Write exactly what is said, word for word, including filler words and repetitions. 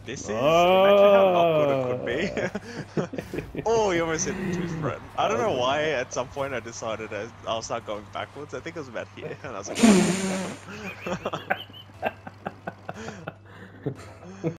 This is, imagine how not good it could Oh. be. Oh, he almost hit into his friend. I don't Oh know my why god. at some point I decided I, I'll start going backwards. I think it was about here. And I was like, oh.